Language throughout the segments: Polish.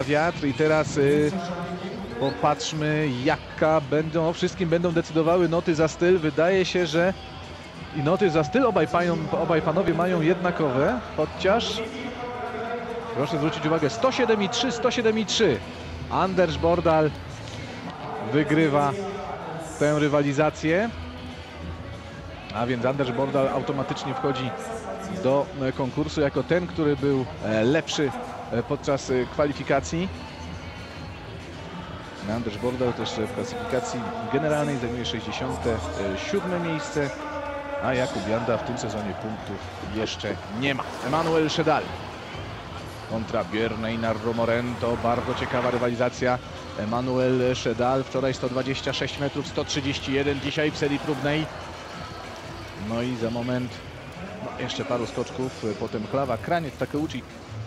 wiatr i teraz popatrzmy, jaka będą, o wszystkim będą decydowały noty za styl. Wydaje się, że i noty za styl obaj panowie mają jednakowe, chociaż proszę zwrócić uwagę, 107,3, 107,3. Anders Bordal wygrywa tę rywalizację, a więc Anders Bordal automatycznie wchodzi do konkursu jako ten, który był lepszy podczas kwalifikacji. Anders Bordal też w klasyfikacji generalnej zajmuje 67 miejsce, a Jakub Janda w tym sezonie punktów jeszcze nie ma. Emanuel Szedal kontra Björn Einar Romorento. Bardzo ciekawa rywalizacja. Emanuel Szedal wczoraj 126 metrów, 131 dzisiaj w serii próbnej. No i za moment jeszcze paru skoczków, potem Hlawa, Kraniec, Takeuchi.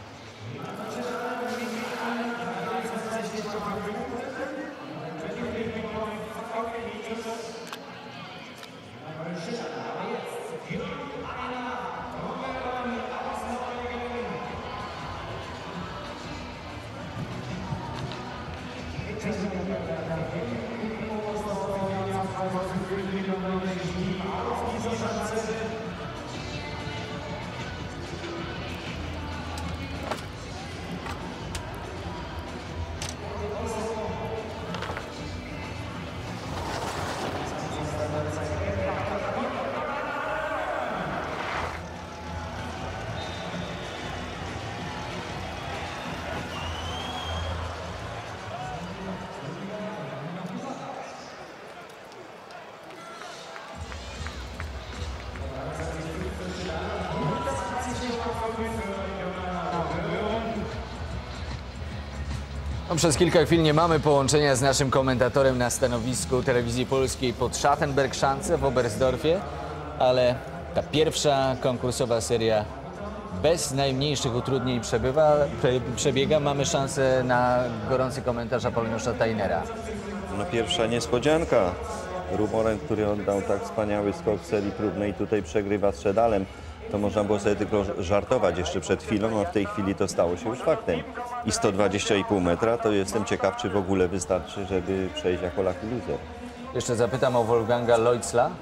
No, przez kilka chwil nie mamy połączenia z naszym komentatorem na stanowisku Telewizji Polskiej pod Schattenberg-Schanze w Oberstdorfie, ale ta pierwsza konkursowa seria bez najmniejszych utrudnień przebiega. Mamy szansę na gorący komentarz Apolloniusza Tajnera. No, pierwsza niespodzianka. Rumorent, który oddał tak wspaniały skok w serii próbnej, tutaj przegrywa z Szedalem. To można było sobie tylko żartować jeszcze przed chwilą, a w tej chwili to stało się już faktem. I 120,5 metra, to jestem ciekaw, czy w ogóle wystarczy, żeby przejść jako lucky loser. Jeszcze zapytam o Wolfganga Leutzla.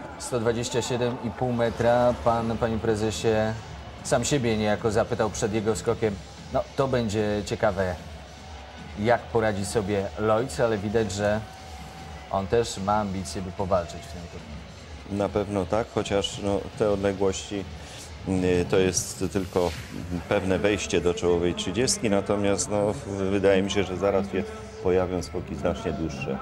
127,5 metra. Pan, panie prezesie, sam siebie niejako zapytał przed jego skokiem. No, to będzie ciekawe, jak poradzi sobie Leutz, ale widać, że on też ma ambicje, by powalczyć w tym turnieju. Na pewno tak, chociaż no, te odległości to jest tylko pewne wejście do czołowej 30, natomiast no, wydaje mi się, że zaraz się pojawią skoki znacznie dłuższe.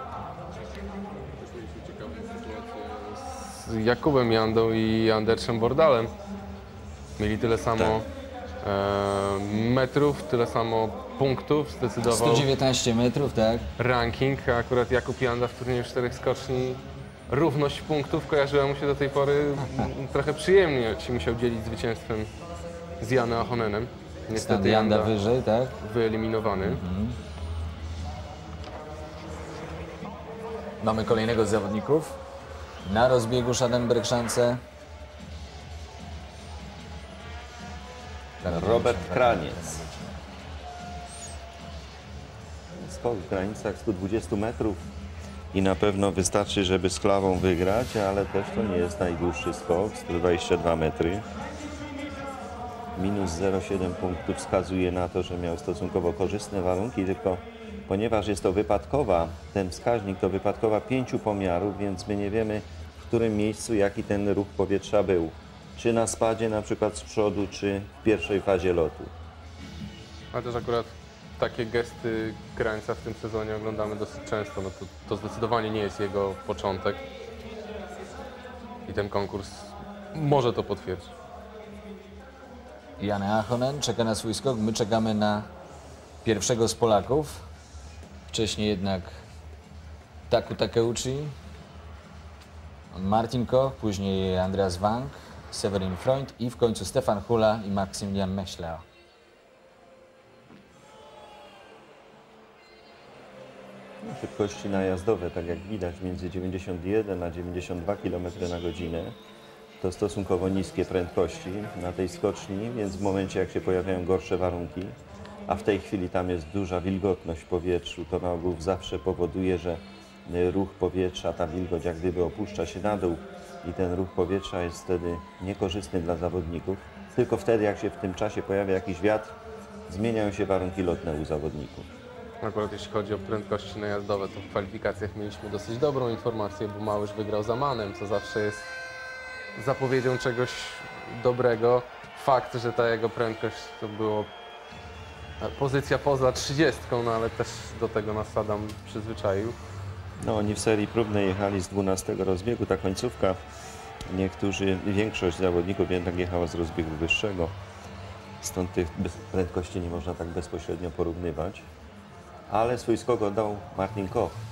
Z Jakubem Jandą i Andersem Bordalem. Mieli tyle samo metrów, tyle samo punktów, zdecydował 119 metrów, tak? ranking, a akurat Jakub Janda w turnieju 4 skoczni równość punktów kojarzyła mu się do tej pory trochę przyjemnie, się musiał dzielić zwycięstwem z Janem Ahonenem. Niestety Janda wyżej, tak? wyeliminowany. Mamy kolejnego z zawodników na rozbiegu Schattenberg-Schanze. Robert Kraniec. Skok w granicach 120 metrów i na pewno wystarczy, żeby z Klawą wygrać, ale też to nie jest najdłuższy skok, 122 metry. Minus 0,7 punktów wskazuje na to, że miał stosunkowo korzystne warunki, tylko ponieważ jest to wypadkowa, ten wskaźnik to wypadkowa 5 pomiarów, więc my nie wiemy, w którym miejscu jaki ten ruch powietrza był. Czy na spadzie na przykład z przodu, czy w pierwszej fazie lotu. Ale też akurat takie gesty Krańca w tym sezonie oglądamy dosyć często. No to zdecydowanie nie jest jego początek. I ten konkurs może to potwierdzić. Jan Ahonen czeka na swój skok. My czekamy na pierwszego z Polaków. Wcześniej jednak Takeuchi, Martin Koch, później Andreas Wang, Severin Freund i w końcu Stefan Hula i Maximilian Mechler. Szybkości najazdowe, tak jak widać, między 91 a 92 km na godzinę. To stosunkowo niskie prędkości na tej skoczni, więc w momencie, jak się pojawiają gorsze warunki, a w tej chwili tam jest duża wilgotność w powietrzu. To na ogół zawsze powoduje, że ruch powietrza, ta wilgoć jak gdyby opuszcza się na dół i ten ruch powietrza jest wtedy niekorzystny dla zawodników. Tylko wtedy, jak się w tym czasie pojawia jakiś wiatr, zmieniają się warunki lotne u zawodników. Akurat jeśli chodzi o prędkości najazdowe, to w kwalifikacjach mieliśmy dosyć dobrą informację, bo Małysz wygrał za Manem, co zawsze jest zapowiedzią czegoś dobrego. Fakt, że ta jego prędkość to było pozycja poza 30, no ale też do tego nas Adam przyzwyczaił. No, oni w serii próbnej jechali z 12 rozbiegu, ta końcówka. Większość zawodników jednak jechała z rozbiegu wyższego. Stąd tych prędkości nie można tak bezpośrednio porównywać. Ale swój skok oddał Martin Koch.